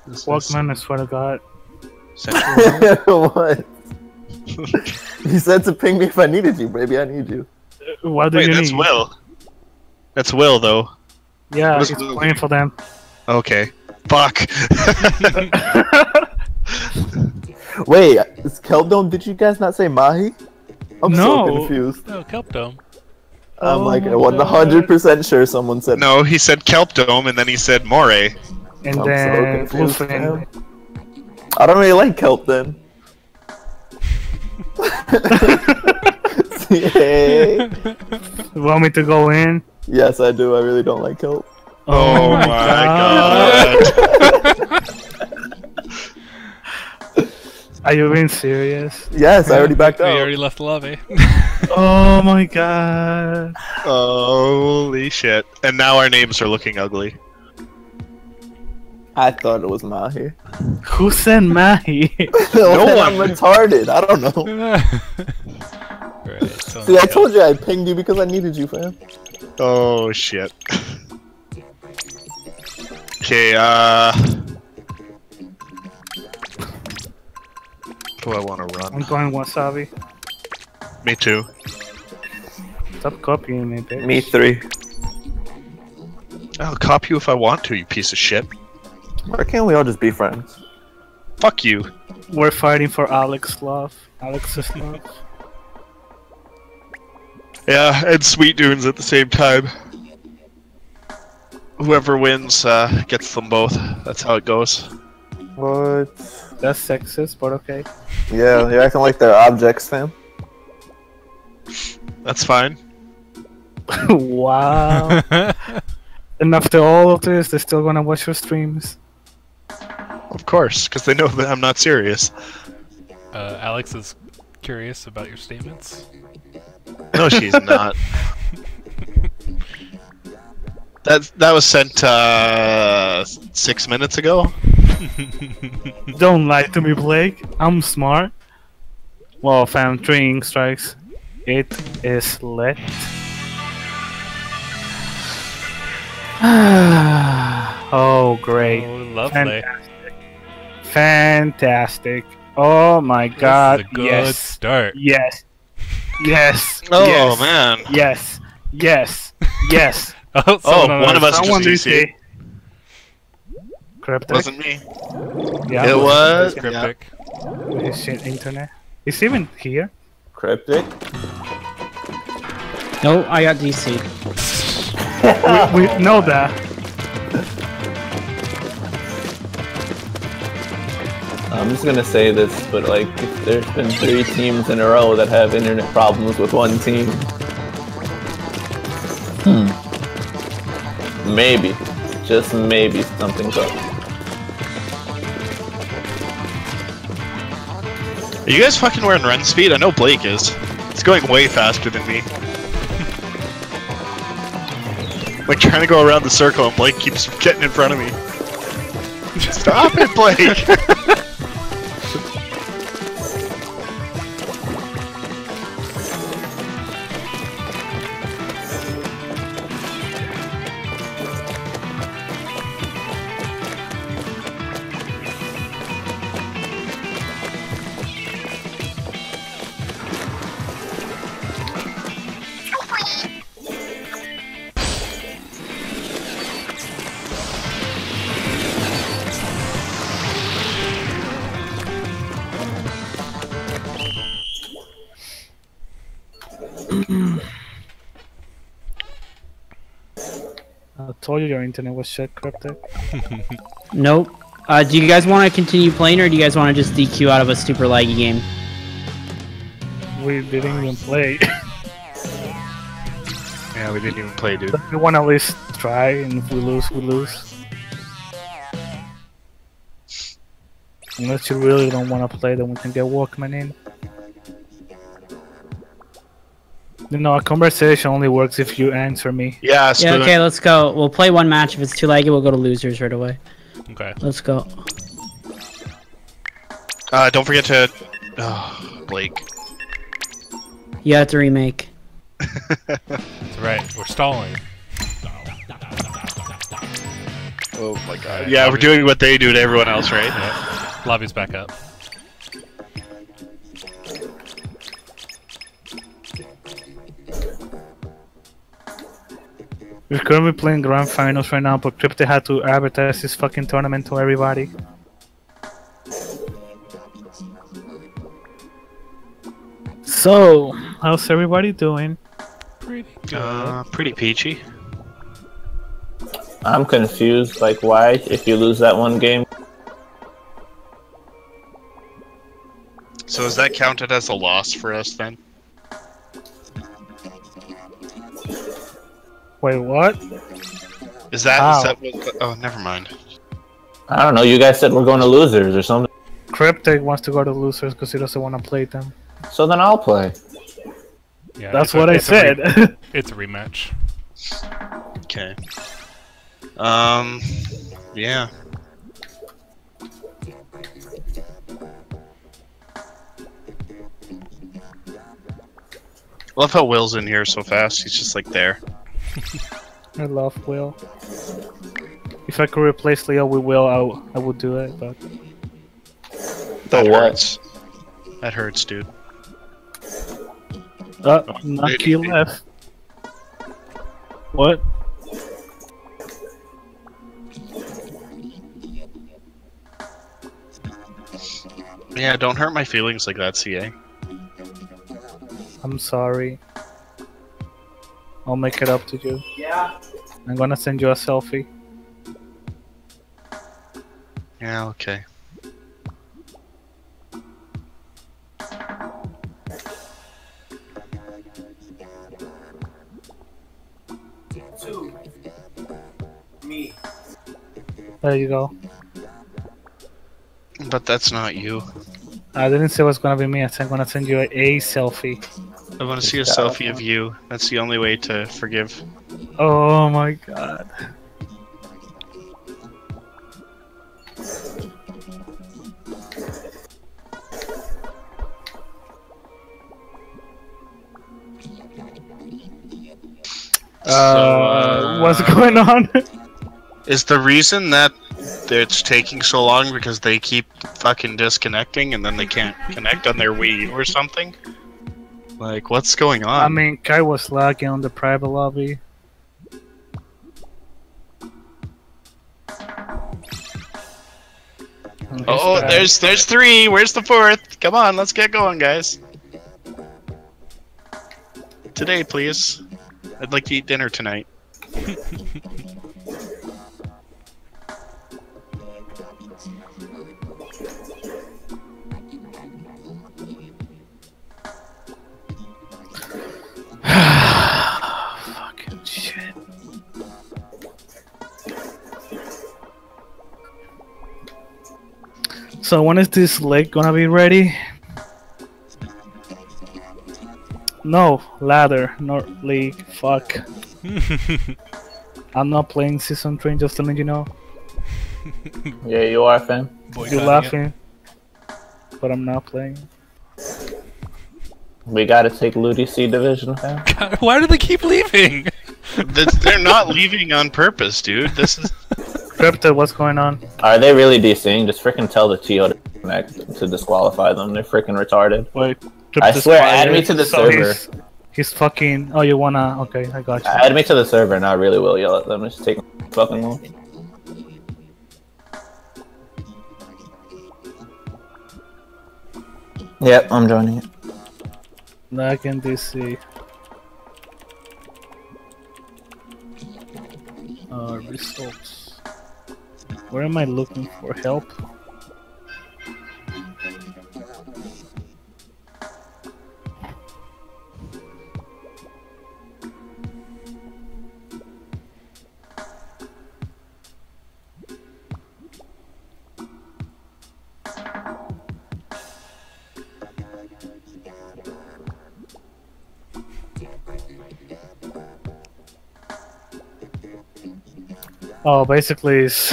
Walkman, I swear to God. What? You said to ping me if I needed you, baby. I need you. What do Wait, you that's need? Will. That's Will, though. Yeah, What he's is Will playing do? for them. Okay. Fuck. Wait, is Kelpdome? Did you guys not say Mahi? I'm so No. confused. No, Kelp Dome. I'm like my 100% sure someone said. No, he said Kelp Dome and then he said Moray. And I'm so then confused, Bluefin. man. I don't really like kelp then. Yay. You want me to go in? Yes, I do. I really don't like kelp. Oh my god. Are you being serious? Yes, I already backed We out. already left the lobby. Oh my god. Holy shit. And now our names are looking ugly. I thought it was Mahi. Who said Mahi? No one. I'm retarded. I don't know. Right, See, I told you I pinged you because I needed you, fam. Oh shit. Okay, do I want to I'm run? going Wasabi. Me too. Stop copying me, bitch. Me 3. I'll copy you if I want to, you piece of shit. Why can't we all just be friends? Fuck you. We're fighting for Alex's love. Alex's love. Yeah, and Sweet Dunes at the same time. Whoever wins gets them both. That's how it goes. What? That's sexist, but okay. Yeah, you're acting like they're objects, fam. That's fine. Wow. And after all of this, they're still gonna watch your streams. Of course, because they know that I'm not serious. Alex is curious about your statements. No, she's not. That was sent 6 minutes ago. Don't lie to me, Blake. I'm smart. Well, fam, 3 ink strikes. It is lit. Oh, great. Oh, lovely. Fantastic. Fantastic. Oh my god. This is a good Yes. start. Yes. Yes. Oh yes. man. Yes. Yes. Yes. Oh, Oh, one of us Someone just DC. DC. Cryptic. Wasn't me. Yeah, It was Cryptic. with his shit internet. Is he even here? Cryptic? No, I got DC. We know that. I'm just gonna say this, but like, if there's been 3 teams in a row that have internet problems with one team. Maybe. Just maybe something's up. Are you guys fucking wearing run speed? I know Blake is. It's going way faster than me. Like trying to go around the circle and Blake keeps getting in front of me. Stop it, Blake! I told you your internet was shit, Cryptic. Nope. Do you guys want to continue playing, or do you guys want to just DQ out of a super laggy game? We didn't even play. Yeah, we didn't even play, dude. We want to at least try, and if we lose, we lose. Unless you really don't want to play, then we can get Walkman in. You know, a conversation only works if you answer me. Yeah, Yeah, Spoon. okay, let's go. We'll play one match. If it's too laggy, we'll go to losers right away. Okay. Let's go. Don't forget to... Oh, Blake. You have to remake. That's right. We're stalling. Oh my god. Yeah, we're doing what they do to everyone else, right? Yeah. Lobby's back up. We're currently playing grand finals right now, but Crypto had to advertise his fucking tournament to everybody. So, how's everybody doing? Pretty good. Pretty peachy. I'm confused. Like, why, if you lose that one game? So is that counted as a loss for us then? Wait, what? Is that How? what? Oh, never mind. I don't know. You guys said we're going to losers or something. Cryptic wants to go to losers because he doesn't want to play them. So then I'll play. Yeah, That's what I said. It's a rematch. Okay. Yeah. Love how Will's in here so fast. He's just like there. I love Will. If I could replace Leo with Will, I would do it, but... That what? hurts. That hurts, dude. Nucky left. What? Yeah, don't hurt my feelings like that, CA. I'm sorry. I'll make it up to you. Yeah. I'm gonna send you a selfie. Yeah, okay. There you go. But that's not you. I didn't say it was gonna be me. I said I'm gonna send you a selfie. I want to see a selfie of you. That's the only way to forgive. Oh my god. What's going on? Is the reason that it's taking so long because they keep fucking disconnecting and then they can't connect on their Wii U or something? Like, what's going on? I mean, Kai was lagging on the private lobby. Oh, there's three. Where's the fourth? Come on, let's get going, guys. Today, please. I'd like to eat dinner tonight. Fucking shit. So when is this lake gonna be ready? No, ladder, not league. Fuck. I'm not playing Season 3, just to let you know. Yeah, you are, fam. You're laughing, but I'm not playing. We gotta take Ludi C Division, fam. God, why do they keep leaving? They're not leaving on purpose, dude. This is... Crypto, what's going on? Are they really DCing? Just freaking tell the TO to connect to disqualify them. They're freaking retarded. Wait, I swear, add me to the server. He's fucking... Oh, you wanna... Okay, I got you. Add me to the server and I really will yell at them. Just take fucking long. Yep, I'm joining it. Lag in DC. Results. Where am I looking for help? Oh, basically, it's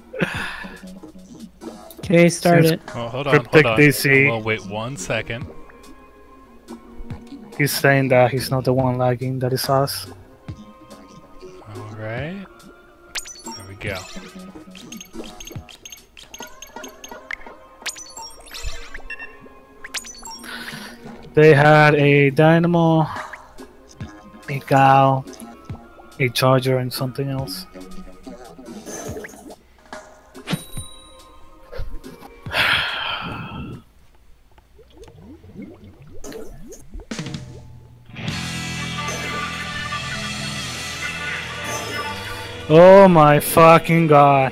Okay, start it. Oh, hold on, Cryptic hold on. DC. Well, wait 1 second. he's saying that he's not the one lagging, that is us. Alright. There we Good go. They had a dynamo, a cow, a charger, and something else. Oh my fucking god.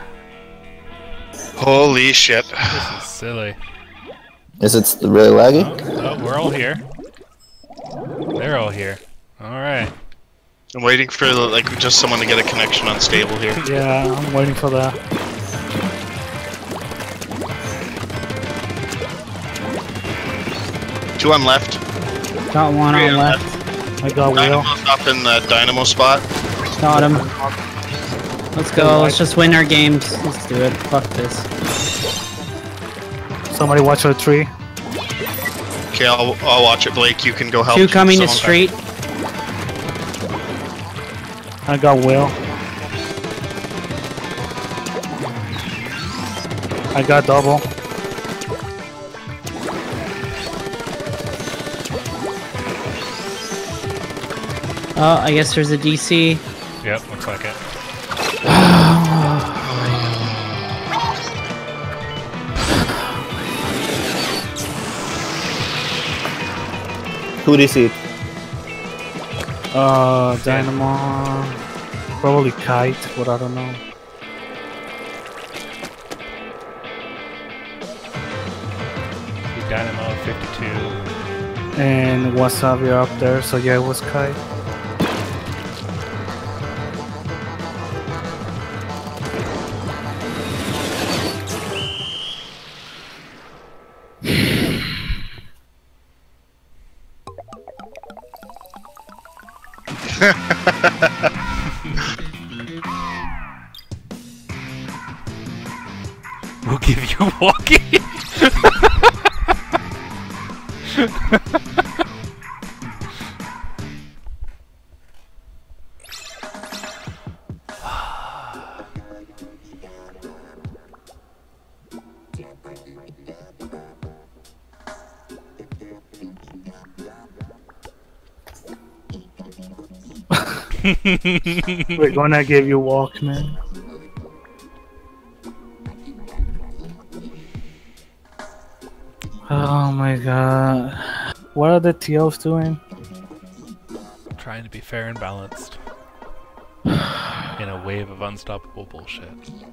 Holy shit. This is silly. Is it really laggy? Oh, we're all here. They're all here. Alright. I'm waiting for like just someone to get a connection unstable here. Yeah, I'm waiting for that. Two on left. Got one Three on on left. I got Will. Dynamo's up in the dynamo spot. Got him. Let's go. Let's just win our games. Let's do it. Fuck this. Somebody watch the tree. Okay, I'll watch it, Blake. You can go help. Two coming to someone. street. I got Will. I got double. Oh, I guess there's a DC. Yep, looks like it. Who do you see? Dynamo. Probably Kite, but I don't know. See Dynamo 52. And Wasabi up there, so yeah, it was Kite. We'll give you a walkie. We're gonna give you Walkman. Oh my god. What are the TOs doing? Trying to be fair and balanced. In a wave of unstoppable bullshit.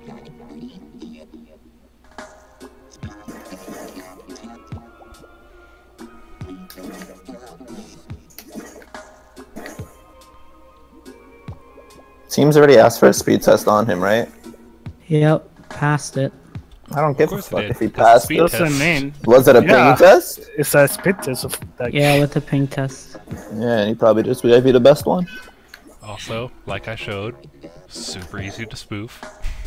Team's already asked for a speed test on him, right? Yep, passed it. I don't give a course it fuck did. if he It's a passed speed it. That's what I test. mean. Was it a Yeah. ping test? It's a spit test of that. Yeah, with the ping test. Yeah, and he probably just gave you the best one. Also, like I showed, super easy to spoof.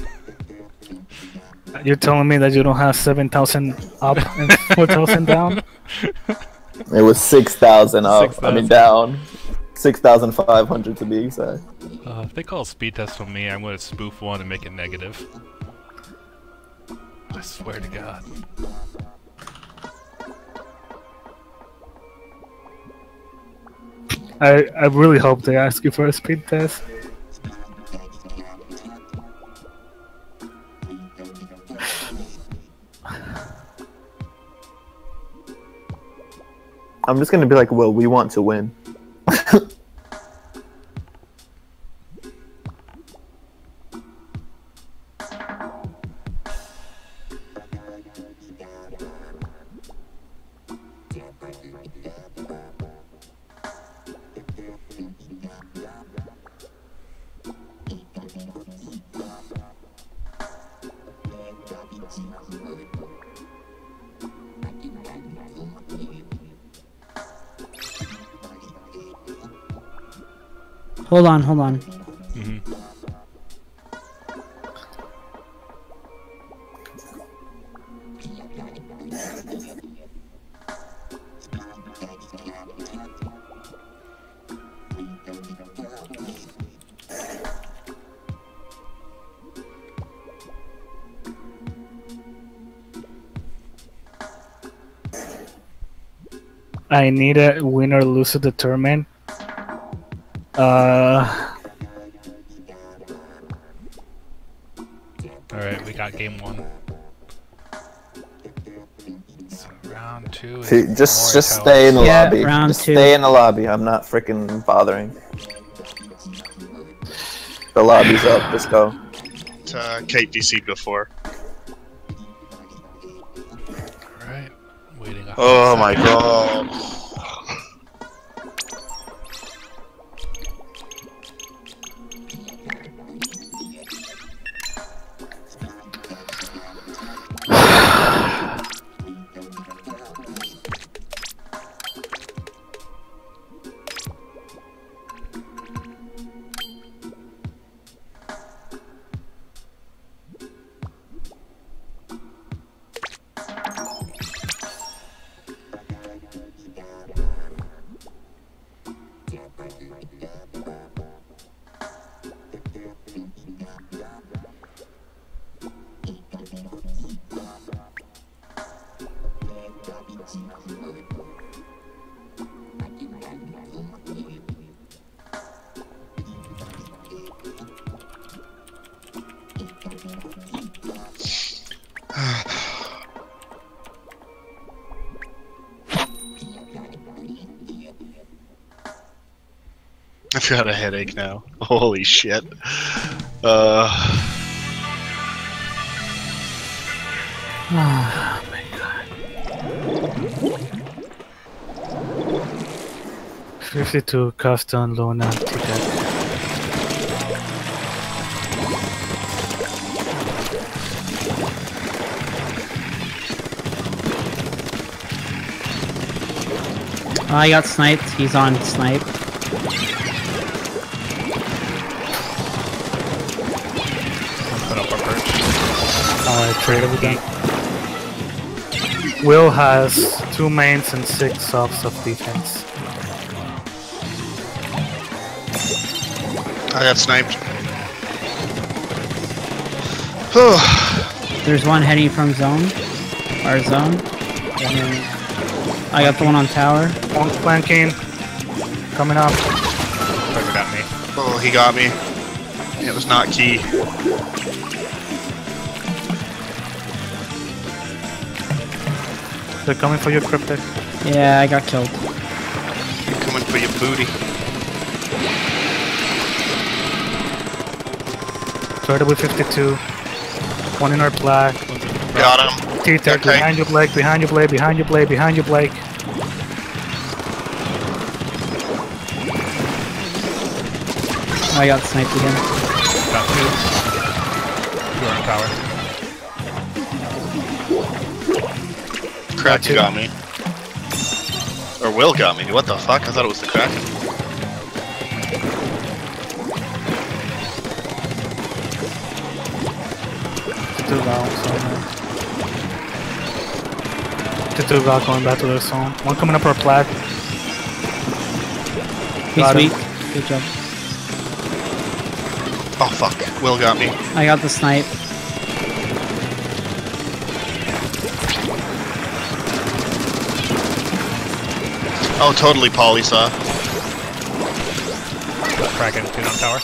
You're telling me that you don't have 7,000 up and 4,000 down? It was 6,000 up. I mean 6,000. down. 6,500 to be exact. If they call a speed test on me, I'm gonna spoof one and make it negative. I swear to God. I really hope they ask you for a speed test. I'm just gonna be like, well, we want to win. Hold on, hold on. Mm-hmm. I need a win or lose to determine. Alright, we got game 1. So round 2 is See, just Mori stay in the Yeah, lobby. round Just 2. stay in the lobby. I'm not freaking bothering. The lobby's up. Let's go. Kate DC'd before. Alright, waiting a Oh hot my second. god. I've got a headache now. Holy shit. 52 custom Luna ticket. I got sniped. He's on snipe. Put up our perch. I traded with them. Will has 2 mains and 6 softs of defense. I got sniped. There's one heading from zone. Our zone. I got the one on tower. One flanking. Coming up. Trevor got me. Oh, he got me. It was not key. They're coming for you, Cryptic. Yeah, I got killed. Coming for your booty. Started with 52. One in our black. Got him. T-Tech Okay. behind you, Blake. Behind you, Blake. Behind you, Blake. Behind you, Blake. I got sniped again. Got 2. 2 are on tower. Kraken two. got me. Or Will got me. What the fuck? I thought it was the Kraken. T2 Val, T2 Val going back to their zone. One coming up our black. He's Got him. weak. Good job. Oh fuck. Will got me. I got the snipe. Oh, totally Polly saw. Kraken, 2 on tower.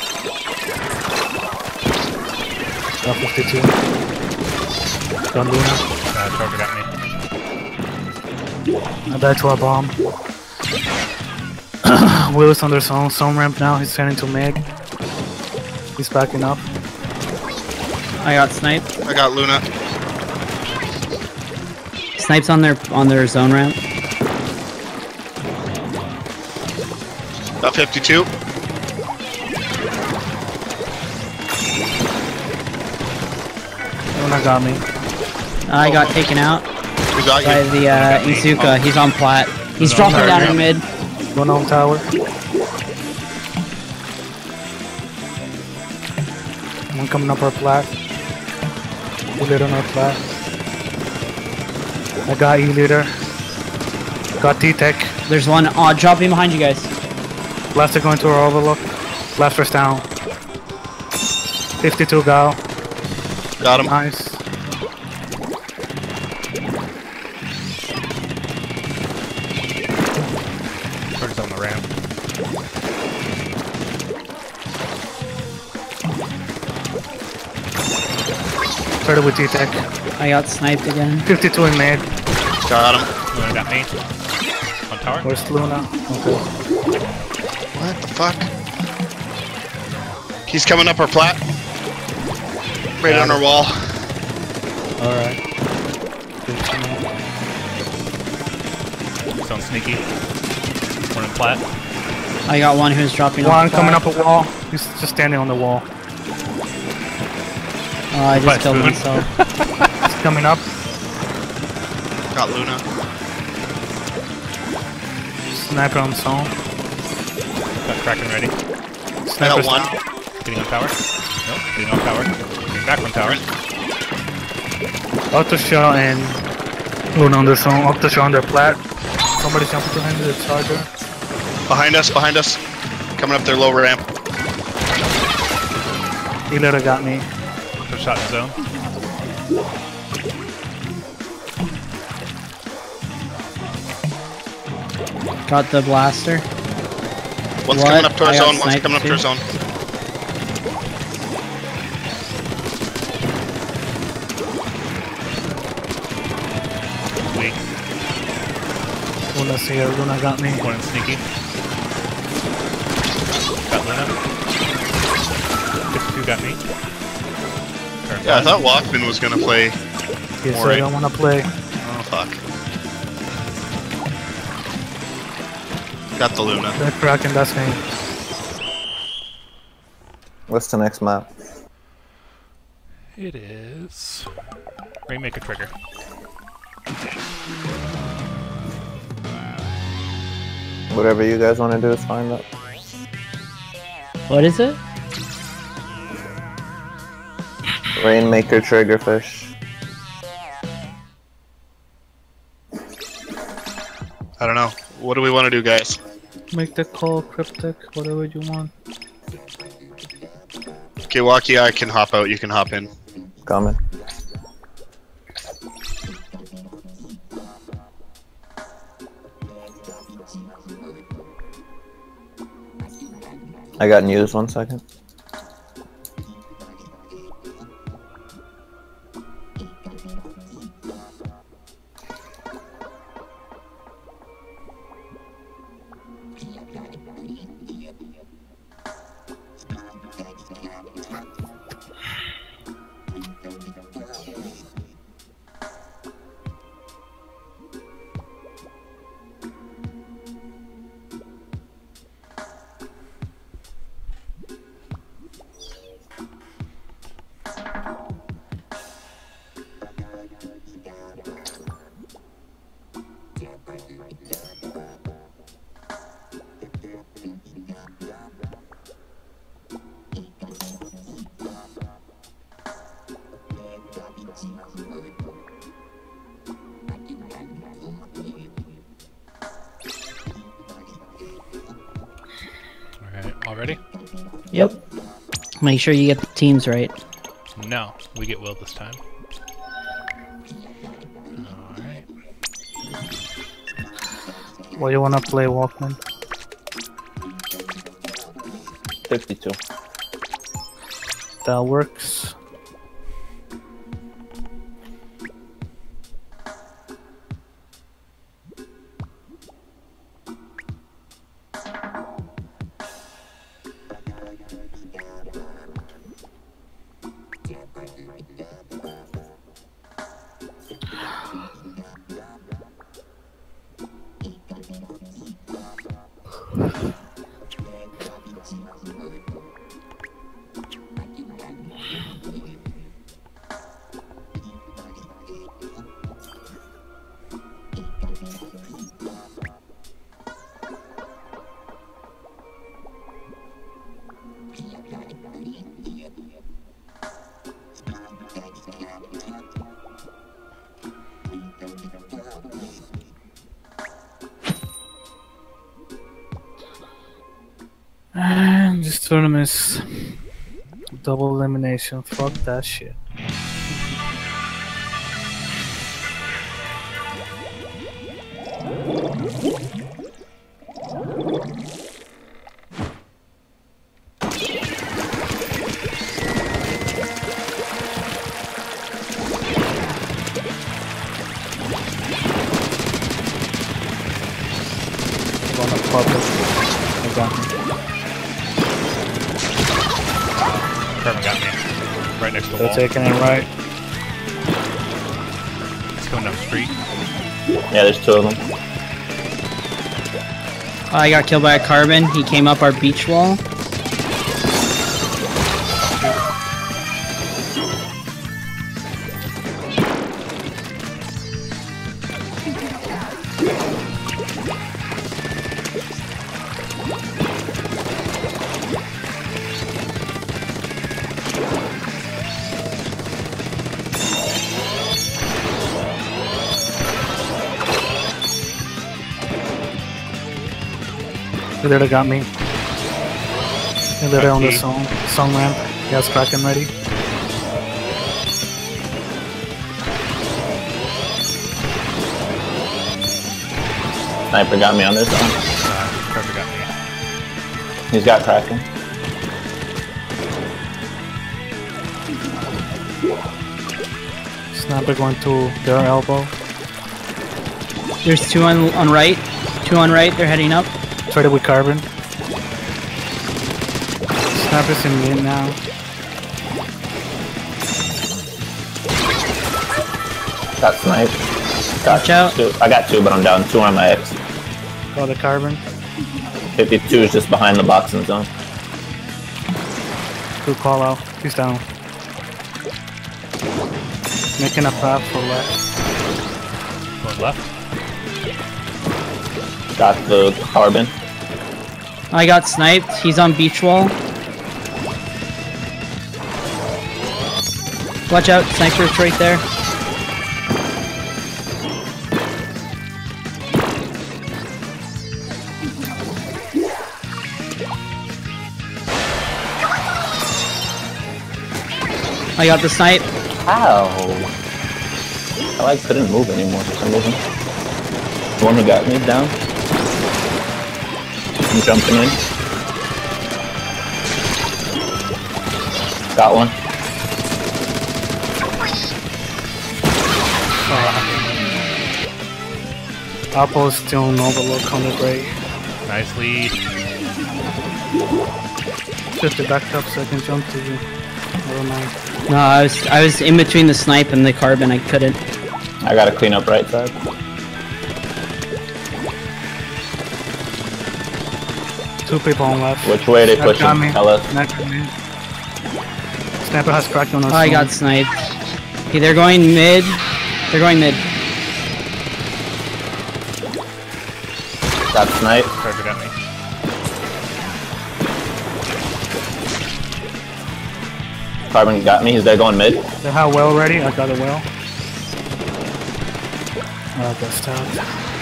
Got 52. Got Luna. Trevor got me. I died to a bomb. Will is on their zone. Zone ramp now. He's heading to Meg. He's backing up. I got sniped. I got Luna. Snipes on their zone ramp. Got 52. Luna got me. I got taken out We got by you. the Izuka. He's on plat. He's He's on dropping tower, down in yeah. mid. Luna on tower. One coming up our black. E-leader on our black. I got E-leader. Got T-Tech. There's one dropping behind you guys. Blaster going to our overlook. Blaster's down. 52 Gal. Got him. Nice. the ramp. Started with G-Tech. I got sniped again. 52 in mid. Got him. Luna got me. On tower. Where's Luna? Okay. What the fuck? He's coming up our plat. Right on our wall. Alright. Sounds sneaky. One in plat. I got one who's dropping One off. coming up a wall. He's just standing on the wall. Oh, I just But killed food. myself. He's coming up. Got Luna. Sniper on zone. Got Kraken ready. I Sniper's got one. down. Getting on tower. Nope. Getting on tower. Getting back on tower. Auto shot and Luna on the zone. Auto shot on their plat. Somebody's jumping behind the charger. Behind us, behind us. Coming up their low ramp. He literally got me. Put a shot in zone. Got the blaster. One's What? coming up to our I got zone, one's sniped coming up to our too. zone. Weak. Luna's here. Luna got me. One in sneaky. Got Luna. 52 got me. Turn Yeah, I one. thought Walkman was gonna play. He said Alright. I wanna play. Oh fuck. Got the Luna. That Kraken, that's me. What's the next map? It is Rainmaker Trigger. Whatever you guys want to do is fine. Up. What is it? Rainmaker Triggerfish. I don't know. What do we want to do, guys? Make the call, Cryptic, whatever you want. Okay, Walkie, I can hop out, you can hop in. Coming. I got news, 1 second. Alright, all ready? Yep. Make sure you get the teams right. No, we get Will this time. Alright. What do you wanna play, Walkman? 52. That works. And this tournament is double elimination. Fuck that shit. pop it. I got him. Carbon got me. Right next to the They're wall. taking it right. He's coming down the street. Yeah, there's two of them. I got killed by a carbon. He came up our beach wall. They literally got me. They literally on the song ramp. He has Kraken ready. Sniper got me on this one. Carbon got me. He's got Kraken. Sniper going to their elbow. There's two on right. Two on right. They're heading up. Traded with carbon. Sniper's in mid now. Got sniped. Watch out. Two. I got two, but I'm down. Two on my X. Got the carbon. 52 is just behind the boxing zone. Good call out. He's down. Making a path for left. Going left. Got the carbon. I got sniped. He's on beach wall. Watch out. Sniper's right there. I got the snipe. Ow! I like couldn't move anymore for some reason. The one who got me down. I'm jumping in. Got one. Apple's still on overlook on the break. Nice lead. Just the back up so I can jump to you. Never mind. No, I was in between the snipe and the carbon. I couldn't. I gotta clean up right side. Two people on left. Which way they Sniper got pushing? me. Tell us. Sniper has cracked on us. I got sniped. Okay, they're going mid. They're going mid. Got sniped. Carbon got me. Carbon got me. He's there going mid. They have well ready. I got a well. I got stabbed.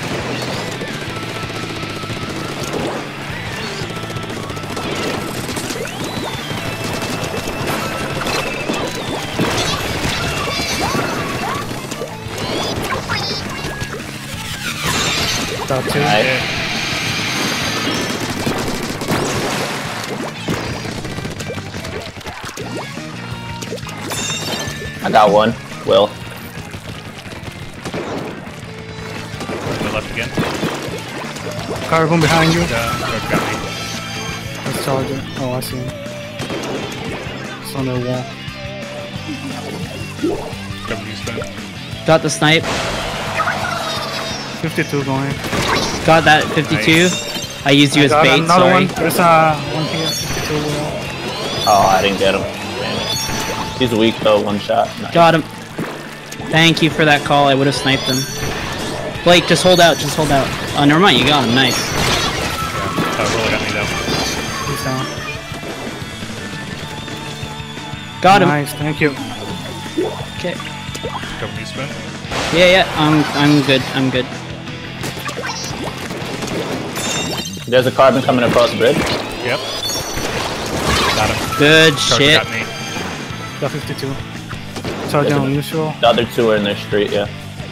Got two. Nice. I got one. Will. Going left again. Carbon behind you. Carbon got me. Let's charge it. Oh, I see him. It's on the wall. Carbon you spin. Got the snipe. 52 going. Got that 52. I used you as got bait. another Sorry. one. There's one here. 52 well. Oh, I didn't get him. Damn it. He's weak though. One shot. Nice. Got him. Thank you for that call. I would have sniped him. Blake, just hold out. Just hold out. Oh, never mind. You got him. Nice. Yeah. Oh, Roller got me though. He's down. Got him. Nice. Thank you. Okay. Carbon you spin. Yeah. I'm good. I'm good. There's a carbon coming across the bridge. Yep. Got him. Good Carbon shit. got me. Got 52. Charging on neutral. The other two are in their street. Yeah.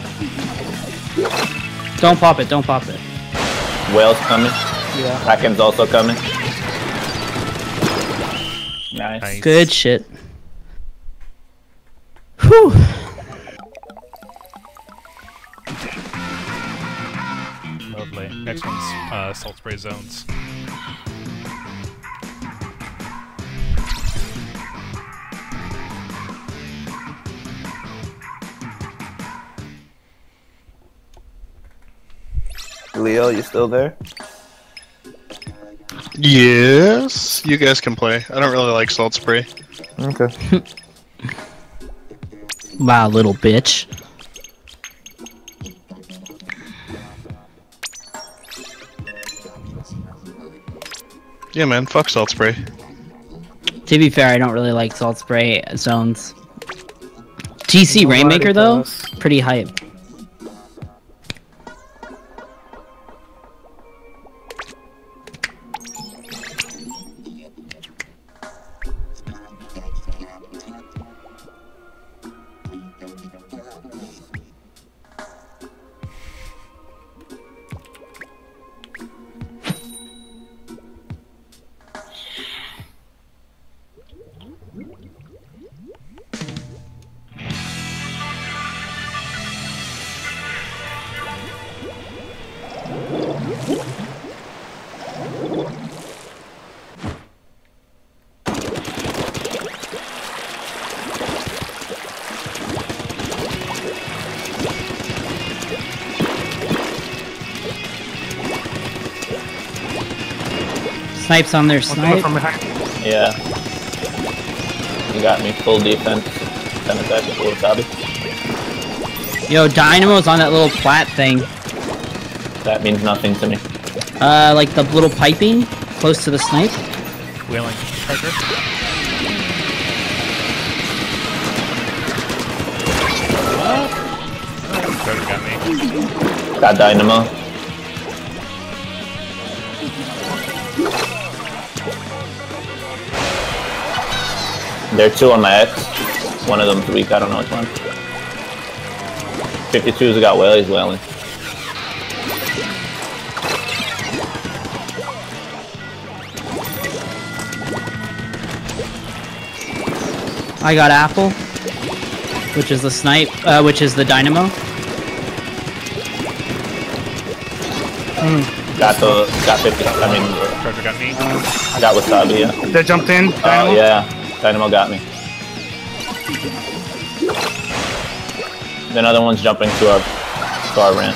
Don't pop it. Don't pop it. Whale's coming. Yeah. Kraken's also coming. Nice. Nice. Good shit. Whew. Lovely. Next one's Salt Spray Zones. Leo, you still there? Yes, you guys can play. I don't really like Salt Spray. Okay. Wow, little bitch. Yeah, man, fuck Salt Spray. To be fair, I don't really like Salt Spray Zones. GC Nobody Rainmaker though, does. pretty hype. Snipes on their One coming snipe. from behind. Yeah. You got me full defense. 10 attack with full Wasabi. Yo, Dynamo's on that little plat thing. That means nothing to me. Like the little piping close to the snipe. Wheeling. Charger. Charger got me. Got Dynamo. There are two on my X. One of them's weak, I don't know which one. 52's got whale, he's whaling. I got Apple, which is the snipe, which is the Dynamo. Got 50, I mean, Charger got me. I got Wasabi, yeah. They jumped in. Oh, Dynamo. yeah. Dynamo got me. The other one's jumping to our ramp.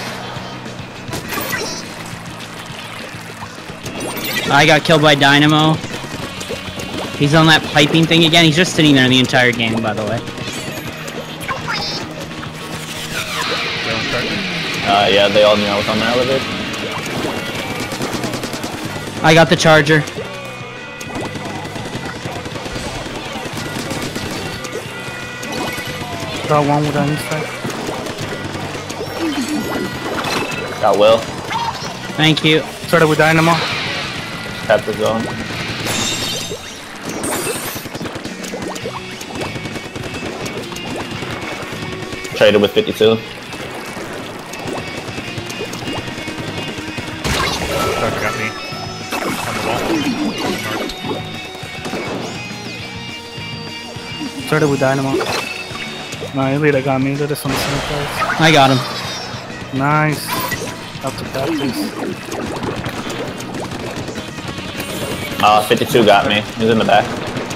I got killed by Dynamo. He's on that piping thing again. He's just sitting there the entire game, by the way. Wheeling Charger. Yeah, they all knew I was on the elevator. I got the charger. Got one with any strike. Got Will. Thank you. Started with Dynamo. Tapped the zone. Traded with 52. Charger got me. On the wall. Started with Dynamo. No, Elite got me. They're just on the same place. I got him. Nice. Up to practice. 52 got me. He's in the back.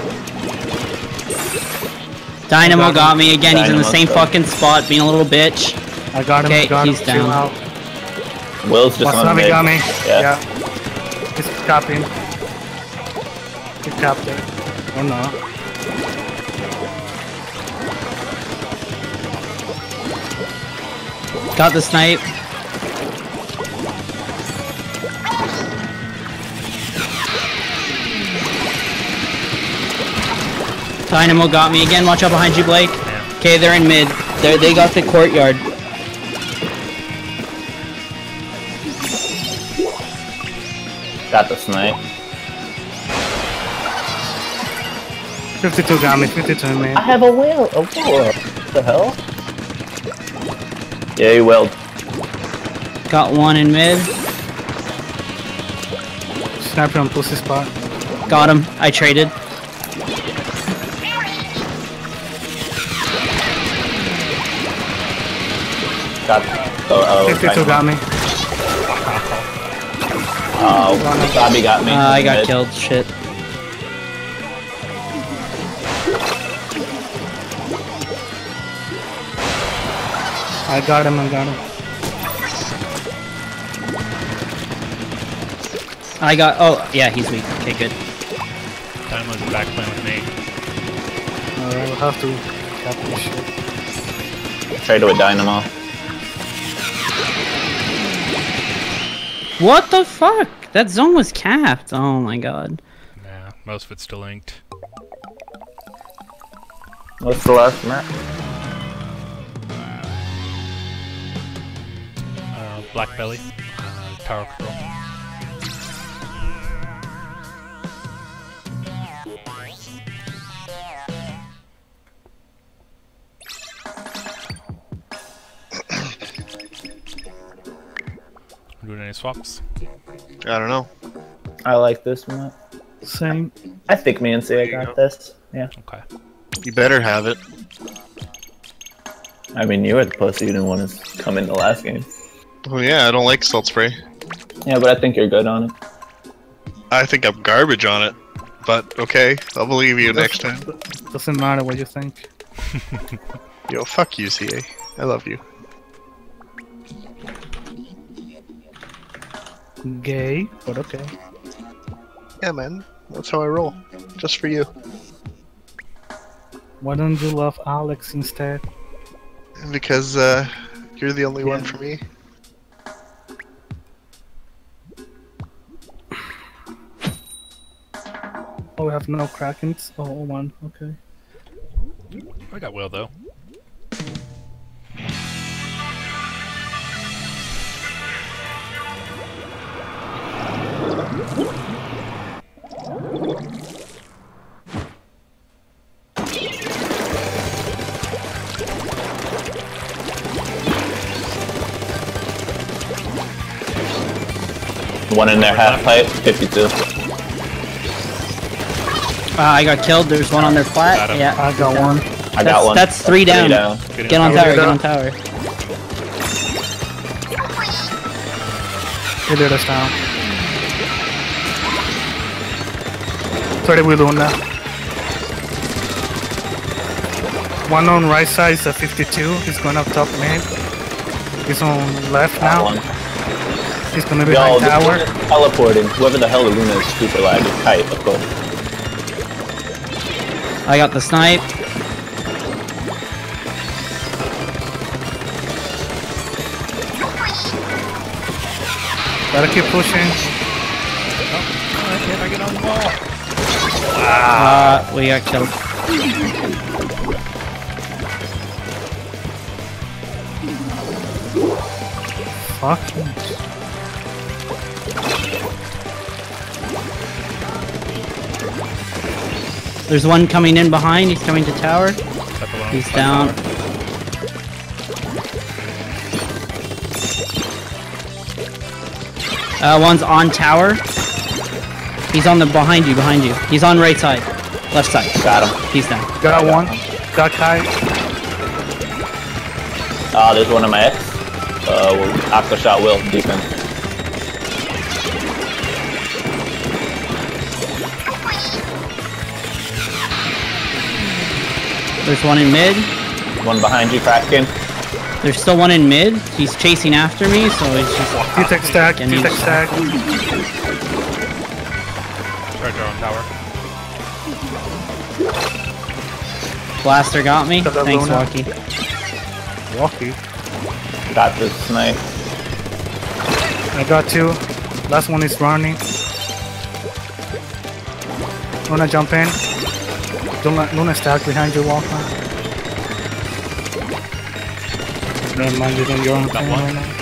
Dynamo got me again. He's in the Dynamo's same dead. fucking spot, being a little bitch. I got him. Okay, got he's him. down. Two out. Will's just on Wasabi mid. got me. Yeah. He's capping. He capped it. Or no. Got the snipe. Dynamo got me again. Watch out behind you, Blake. Okay, they're in mid. They got the courtyard. Got the snipe. 52 got me. 52 man. I have a whale. A whale. What the hell? Yeah, he whaled. Got one in mid. Sniper on pussy spot. Got him. I traded. Got. 52 got me. Oh, Bobby got me. I got killed. Shit. I got him. I got. Oh, yeah, he's weak. Okay, good. Dynamo's back playing with me. Alright, we'll have to cap this shit. Trade with Dynamo. What the fuck? That zone was capped. Oh my god. Nah, most of it's still inked. What's the last map? Black Belly. Tower Control. Doing any swaps? I don't know. I like this map. Same. I think me and Sia got this. Yeah. Okay. You better have it. I mean, you were the pussy. You didn't want to come in the last game. Well, yeah, I don't like salt spray. Yeah, but I think you're good on it. I think I'm garbage on it. But okay, I'll believe you next time. Doesn't matter what you think. Yo, fuck you, CA. I love you. Gay, but okay. Yeah, man. That's how I roll. Just for you. Why don't you love Alex instead? Because, you're the only one for me. Oh, we have no Krakens? Oh, one, okay. I got Will though. One in there, half pipe, 52. I got killed. There's one on their flat. Got him. Yeah. I got one. I got one. That's three down. Get on tower. Get on tower. He did us down. Sorry, we're doing that. One on right side is a 52. He's going up top mid. He's on left now. One. He's gonna be Yo, behind this tower. one is teleporting. Whoever the hell Luna is super laggy. Kite, of course. I got the snipe. Gotta keep pushing. I get on the ball. We got killed. Fuck. There's one coming in behind. He's coming to tower. He's down. One's on tower. He's on the behind you. He's on right side. Left side. Got him. He's down. Got one. Got Kai. There's one of my ex. Aqua shot Will, defense. There's one in mid. One behind you, Kraken. There's still one in mid. He's chasing after me, so he's just. T-Tech stack. And T-Tech he's- stack. Treasure on tower. Blaster got me. Got that Thanks, Luna. Walkie. Walkie. Got this snipe. I got two. Last one is running. Luna jump in. Luna stack behind you, Walker. Never mind, you're doing your own thing one. right now.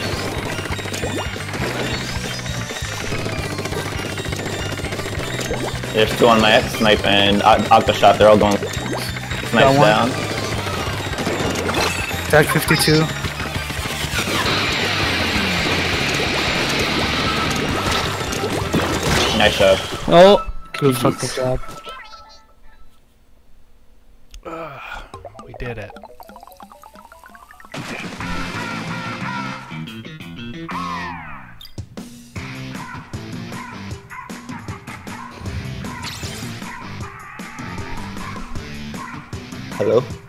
There's two on my ex, snipe and Aqua shot. They're all going. Snipe one. down. Tag 52. Nice shot. Oh, Good fucking job. We did it. Hello?